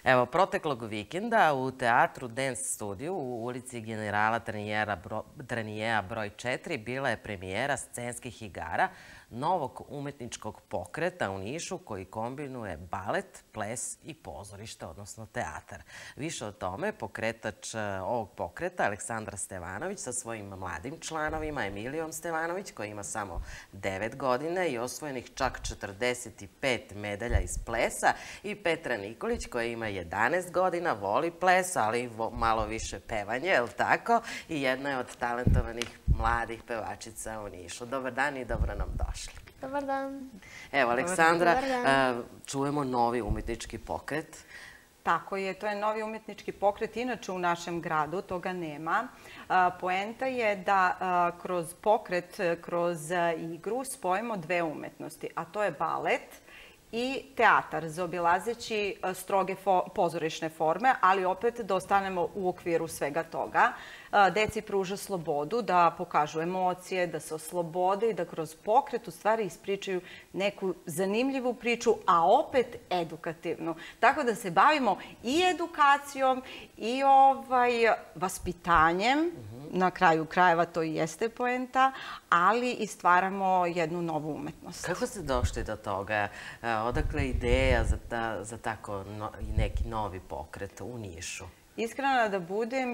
Evo, proteklog vikenda u teatru Dance Studio u ulici Generala Tranijeja broj 4 bila je premijera scenskih igara novog umetničkog pokreta u Nišu koji kombinuje balet, ples i pozorište, odnosno teatar. Više o tome pokretač ovog pokreta, Aleksandar Stevanović, sa svojim mladim članovima, Emilijom Stevanović, koja ima samo 9 godina i osvojenih čak 45 medalja iz plesa, i Petra Nikolić, koja ima 11 godina, voli ples, ali malo više pevanje, je li tako? I jedna je od talentovanih mladih pevačica u Nišu. Dobar dan i dobro nam došli. Dobar dan. Evo, Aleksandra, čujemo novi umetnički pokret. Tako je, to je novi umetnički pokret. Inače u našem gradu toga nema. Poenta je da kroz pokret, kroz igru spojimo dve umetnosti, a to je balet i teatar, zaobilazeći stroge pozorišne forme, ali opet da ostanemo u okviru svega toga. Deci pruža slobodu da pokažu emocije, da se oslobode i da kroz pokret u stvari ispričaju neku zanimljivu priču, a opet edukativnu. Tako da se bavimo i edukacijom i vaspitanjem, na kraju krajeva to i jeste poenta, ali i stvaramo jednu novu umetnost. Kako ste došli do toga? Odakle ideja za tako neki novi pokret u Nišu? Iskreno da budem,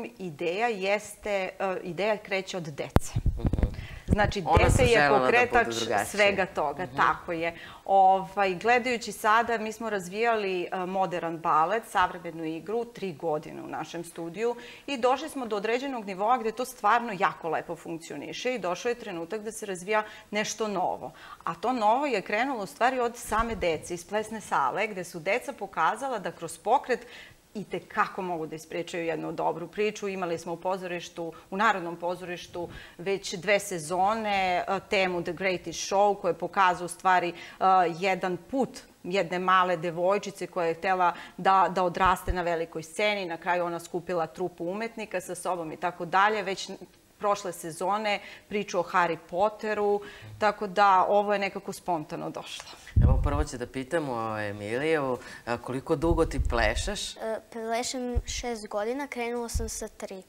ideja kreće od dece. Znači, dete je pokretač svega toga, tako je. Gledajući sada, mi smo razvijali modern balet, savremenu igru, 3 godine u našem studiju i došli smo do određenog nivoa gde to stvarno jako lepo funkcioniše i došao je trenutak da se razvija nešto novo. A to novo je krenulo u stvari od same dece iz plesne sale, gde su deca pokazala da kroz pokret i tekako mogu da ispričaju jednu dobru priču. Imali smo u Narodnom pozorištu već 2 sezone temu The Greatest Show, koja je pokazao u stvari jedan put jedne male devojčice koja je htjela da odraste na velikoj sceni. Na kraju ona skupila trupu umetnika sa sobom i tako dalje. Već prošle sezone priču o Harry Potteru, tako da ovo je nekako spontano došlo. Evo, prvo ću da pitamo Emiliju, koliko dugo ti plešeš? Plešem 6 godina, krenula sam sa 3.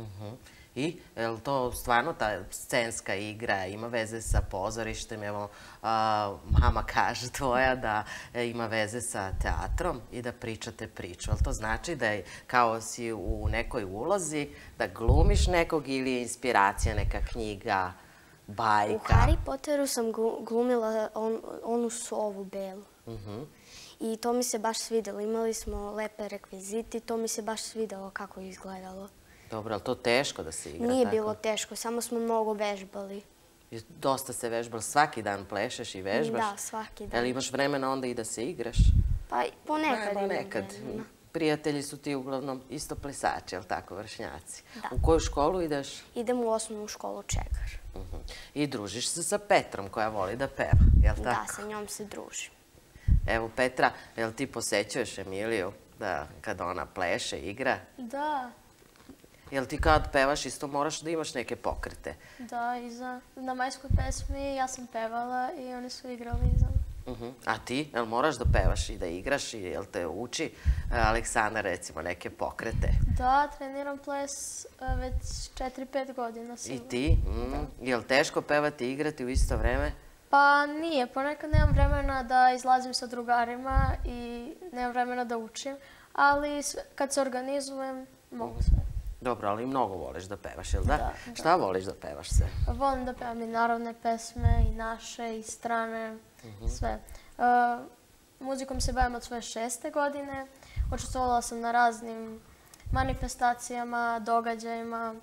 I je li to stvarno ta scenska igra ima veze sa pozorištem? Evo, mama kaže tvoja da ima veze sa teatrom i da pričate priču. Ali to znači da je kao si u nekoj ulozi, da glumiš nekog ili je inspiracija neka knjiga, bajka? U Harry Potteru sam glumila onu sovu belu. I to mi se baš svidelo. Imali smo lepe rekviziti, to mi se baš svidelo kako je izgledalo. Dobro, ali to teško da se igra tako? Nije bilo teško, samo smo mnogo vežbali. Dosta se vežbali, svaki dan plešeš i vežbaš? Da, svaki dan. Ali imaš vremena onda i da se igraš? Pa ponekad imam vremena. Prijatelji su ti uglavnom isto plesači, ali tako, vršnjaci? Da. U koju školu ideš? Idem u osnovnu školu Čegar. I družiš se sa Petrom koja voli da peva, jel tako? Da, sa njom se družim. Evo, Petra, jel ti posećuješ Emiliju kad ona pleše, igra? Da. Jel ti kad pevaš isto moraš da imaš neke pokrete? Da, na majskoj pesmi ja sam pevala i oni su igrali iza mene. A ti, jel moraš da pevaš i da igraš i jel te uči Aleksandar recimo neke pokrete? Da, treniram ples već 4-5 godina. I ti? Jel teško pevati i igrati u isto vreme? Pa nije, ponekad nemam vremena da izlazim sa drugarima i nemam vremena da učim, ali kad se organizujem mogu sve. Dobro, ali mnogo voliš da pevaš, jel da? Da. Šta voliš da pevaš sve? Volim da pevam i narodne pesme, i naše, i strane, sve. Muzikom se bavim od svoje 6. godine. Učestvovala sam na raznim manifestacijama, događajima.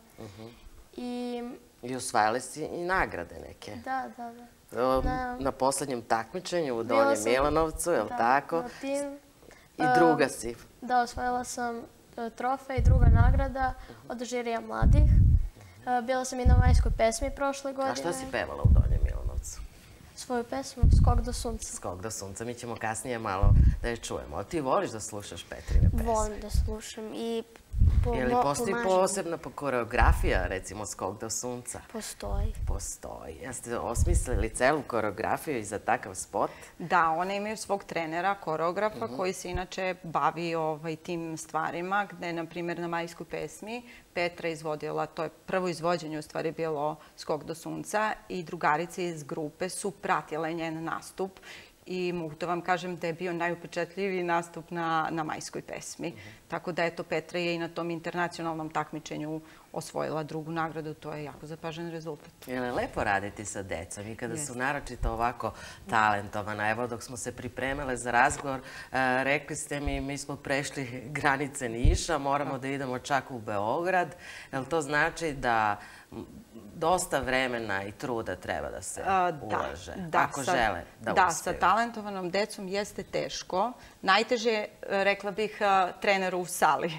I osvajali si i nagrade neke. Da. Na poslednjem takmičenju u Donjem Milanovcu, jel tako? I druga si. Da, osvojila sam trofej i druga nagrada od žirija mladih. Bila sam i na majskoj pesmi prošle godine. A šta si pevala u Donjem Milanovcu? Svoju pesmu, Skok do sunca. Skok do sunca. Mi ćemo kasnije malo da je čujemo. Ali ti voliš da slušaš Petrine pesme? Volim da slušam i Je li postoji posebna koreografija, recimo Skok do sunca? Postoji. Postoji. Jeste osmislili celu koreografiju i za takav spot? Da, one imaju svog trenera, koreografa, koji se inače bavi tim stvarima, gde, na primjer, na Majskoj pesmi Petra izvodila, to je prvo izvođenje u stvari bilo Skok do sunca i drugarice iz grupe su pratile njen nastup i mogu da vam kažem da je bio najupečatljiviji nastup na Majskoj pesmi. Tako da, eto, Petra je i na tom internacionalnom takmičenju osvojila drugu nagradu. To je jako zapažen rezultat. Je li lepo raditi sa decom i kada su naročito ovako talentovana? Evo, dok smo se pripremile za razgovor, rekli ste mi smo prešli granice Niša, moramo da idemo čak u Beograd. Jel to znači da dosta vremena i truda treba da se ulaže, ako žele da uspeju? Da, sa talentovanom decom jeste teško. Najteže, rekla bih, treneru u sali.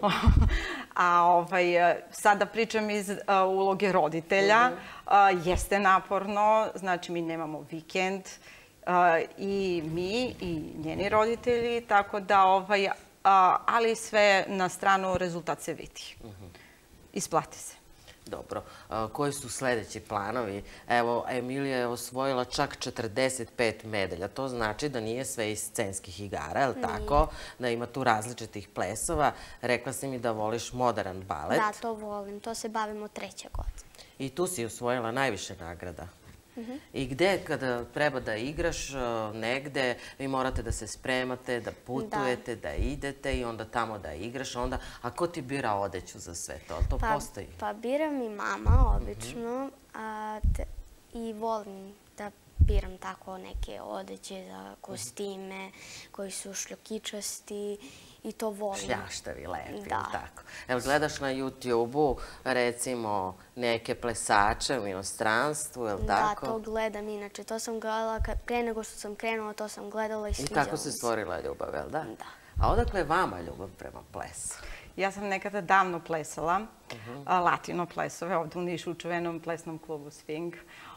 A sada pričam iz uloge roditelja. Jeste naporno, znači mi nemamo vikend i mi i njeni roditelji, tako da, ali sve na stranu, rezultat se vidi. Isplati se. Dobro. Koji su sledeći planovi? Evo, Emilija je osvojila čak 45 medalja. To znači da nije sve iz scenskih igara, je li tako? Da ima tu različitih plesova. Rekla si mi da voliš modern balet. Da, to volim. To se bavimo 3. godine. I tu si osvojila najviše nagrada. I gde, kada treba da igraš negde, vi morate da se spremate, da putujete, da idete i onda tamo da igraš. A ko ti bira odeću za sve to? To postoji? Pa bira mi mama, obično. I volim da biram tako neke odeće za kostime koji su šljokičasti i to volim. Šljaštavi, lepi, tako. Evo, gledaš na YouTube-u, recimo, neke plesače u inostranstvu, je li tako? Da, to gledam. Inače, to sam gledala, pre nego što sam krenula, to sam gledala i sviđala mi se. I tako se stvorila ljubav, je li da? Da. A odakle je vama ljubav prema plesu? Ja sam nekada davno plesala, latino plesove, ovdje u Nišu, u čuvenom plesnom klubu Swing.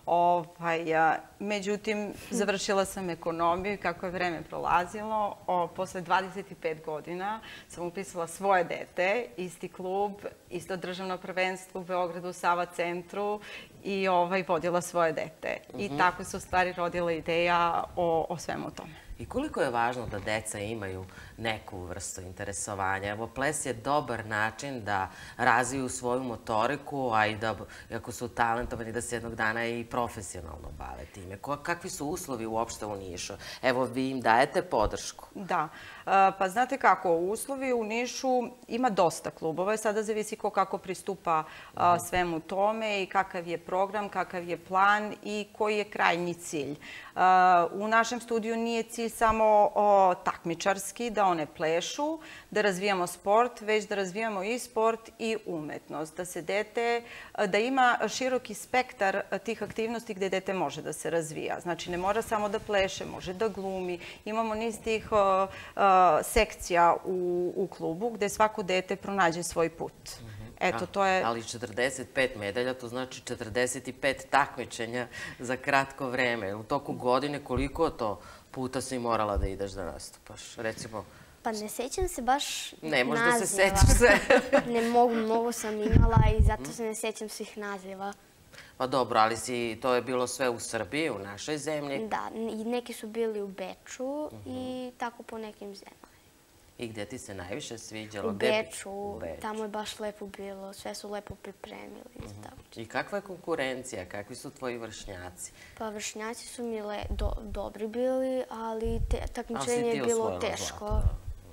Međutim, završila sam ekonomiju i kako je vreme prolazilo, posle 25 godina sam upisala svoje dete, isti klub, isto državno prvenstvo u Beogradu, u Sava centru i vodila svoje dete. I tako se u stvari rodila ideja o svemu tome. I koliko je važno da deca imaju neku vrstu interesovanja? Evo, ples je dobar način da razviju svoju motoriku, a i da, ako su talentovani, da se jednog dana i profesionalno bave time. Kakvi su uslovi uopšte u Nišu? Evo, vi im dajete podršku. Da. Pa znate kako, uslovi u Nišu ima dosta klubova. Sada zavisi ko kako pristupa svemu tome i kakav je program, kakav je plan i koji je krajnji cilj. U našem studiju nije cilj samo takmičarski, da one plešu, da razvijamo sport, već da razvijamo i sport i umetnost. Da se dete, da ima široki spektar tih aktivnosti gde dete može da se razvija. Znači, ne mora samo da pleše, može da glumi. Imamo niz tih sekcija u klubu gde svako dete pronađe svoj put. Eto, to je... Ali 45 medalja, to znači 45 takmičenja za kratko vreme. U toku godine koliko to puta si morala da ideš da nastupaš? Recimo... Pa ne sećam se baš naziva. Ne, možda se sećaš sve. Ne mogu, mnogo sam imala i zato se ne sećam svih naziva. Pa dobro, ali to je bilo sve u Srbiji, u našoj zemlji? Da, i neki su bili u Beču i tako po nekim zemljama. I gdje ti se najviše sviđalo? U Beču, tamo je baš lepo bilo, sve su lepo pripremili. I kakva je konkurencija? Kakvi su tvoji vršnjaci? Pa vršnjaci su mi dobri bili, ali takmičenje je bilo teško.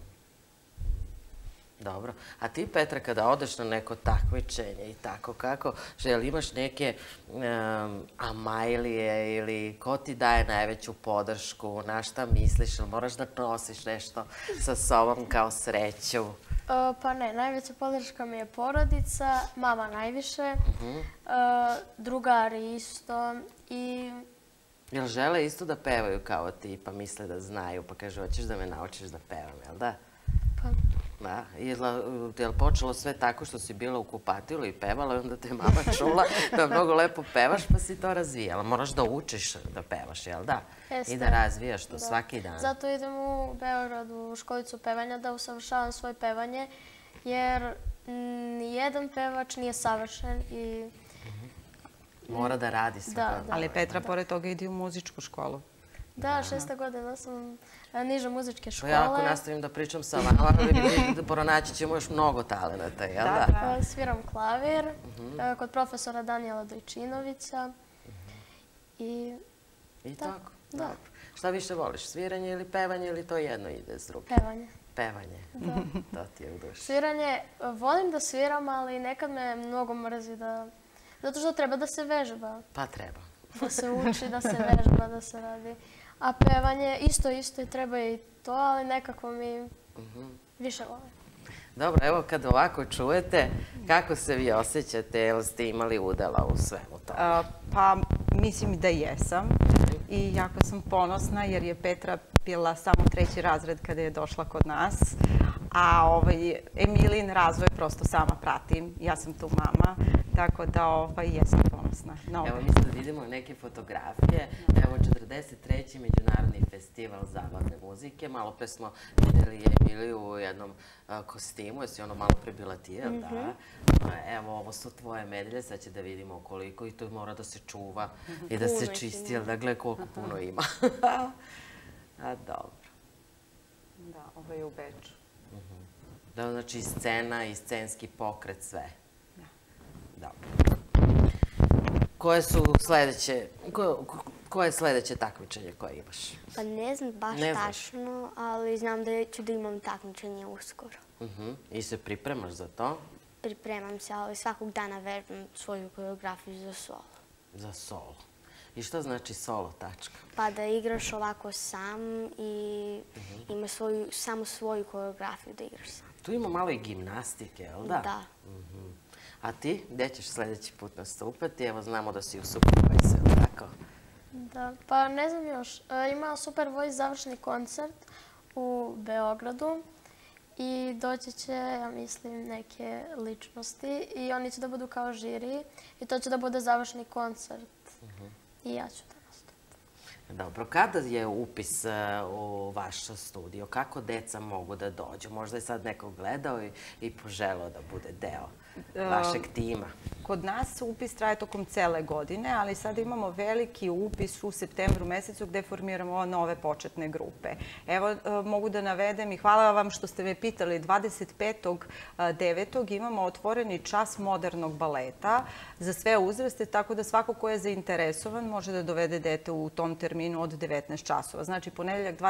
Dobro. A ti, Petra, kada odeš na neko takmičenje i tako, kako? Želi imaš neke amajlije ili ko ti daje najveću podršku? Na šta misliš? Ili moraš da nosiš nešto sa sobom kao sreću? Pa ne, najveća podrška mi je porodica, mama najviše, drugari isto i... Jel žele isto da pevaju kao ti, pa misle da znaju, pa kaže, hoćeš da me naučiš da pevam, jel da? Pa... Da, je li počelo sve tako što si bila u kupatilu i pevala i onda te mama čula da mnogo lepo pevaš pa si to razvijala? Moraš da učiš da pevaš, jel da? I da razvijaš to svaki dan. Zato idem u Beograd u školicu pevanja da usavršavam svoje pevanje jer nijedan pevač nije savršen i... Mora da radi sve. Ali Petra, pored toga, ide u muzičku školu. Da, 6. godina sam niže muzičke škole. Ja ako nastavim da pričam sa vama, pronaći ćemo još mnogo talenata, jel da? Sviram klavir kod profesora Danijela Dojčinovića. I tako? Da. Šta više voliš, sviranje ili pevanje ili to jedno ide s drugim? Pevanje. Pevanje, to ti je u duši. Sviranje, volim da sviram, ali nekad me mnogo mrzi da... Zato što treba da se vežba. Pa treba. Da se uči, da se vežba, da se radi. A pevanje isto i treba i to, ali nekako mi više volim. Dobro, evo kad ovako čujete, kako se vi osjećate, jel ste imali udela u svemu tome? Pa mislim da jesam i jako sam ponosna jer je Petra bila samo 3. razred kada je došla kod nas, a Emilin razvoj prosto sama pratim. Ja sam tu mama, tako da jesam ponosna. Evo mi sad vidimo neke fotografije. Evo 43. Međunarodni festival zabavne muzike. Malo pre smo vidjeli Emiliju u jednom kostimu. Jesi ono malo pre bila ti, jel da? Evo ovo su tvoje medalje, sad će da vidimo koliko i to mora da se čuva i da se čisti, jel da? Gle koliko puno ima. A dobro. Da, ovo je u Beču. Da, znači scena i scenski pokret, sve. Dobro. Koje je sledeće takmičenje koje imaš? Pa ne znam baš tačno, ali znam da ću da imam takmičenje uskoro. I se pripremaš za to? Pripremam se, ali svakog dana vežbam svoju koreografiju za solo. Za solo. I što znači solo tačka? Pa da igraš ovako sam i ima samo svoju koreografiju da igraš sam. Tu ima malo i gimnastike, jel da? Da. A ti, gde ćeš sledeći put nastupati? Evo, znamo da si u Super Voice, jel tako? Da, pa ne znam još. Ima Super Voice završni koncert u Beogradu i doći će, ja mislim, neke ličnosti i oni će da budu kao žiri i to će da bude završni koncert i ja ću da nastupim. Dobro, kada je upis u vaš studio? Kako deca mogu da dođu? Možda je sad neko gledao i poželao da bude deo vašeg tima. Kod nas upis traje tokom cele godine, ali sad imamo veliki upis u septembru mesecu gde formiramo nove početne grupe. Evo, mogu da navedem i hvala vam što ste me pitali, 25.9. imamo otvoreni čas modernog baleta za sve uzraste, tako da svako ko je zainteresovan može da dovede dete u tom terminu od 19 časova. Znači, ponedeljak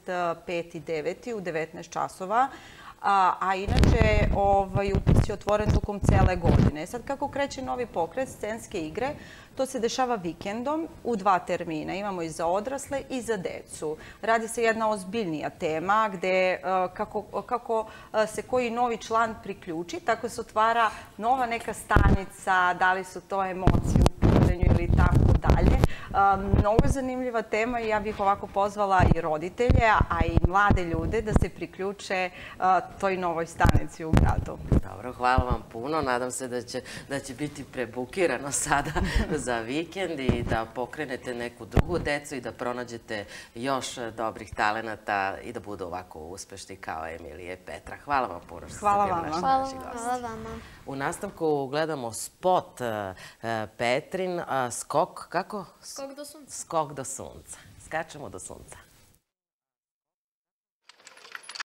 25.9. u 19 časova. A inače, upis je otvoren tokom cele godine. Sad, kako kreće novi pokret, scenske igre, to se dešava vikendom u 2 termina. Imamo i za odrasle i za decu. Radi se jedna ozbiljnija tema gde kako se koji novi član priključi, tako se otvara nova neka stanica, da li su to emocije u pitanju ili tako dalje. Mnogo je zanimljiva tema i ja bih ovako pozvala i roditelje, a i mlade ljude da se priključe toj novoj stanici u gradu. Dobro, hvala vam puno. Nadam se da će biti prebukirano sada za vikend i da pokrenete neku drugu decu i da pronađete još dobrih talenata i da budu ovako uspešni kao Emilija i Petra. Hvala vam puno. Hvala vama. Hvala vama. U nastavku gledamo spot Petrin, skok, kako? Skok do sunca. Skok do sunca. Skačemo do sunca.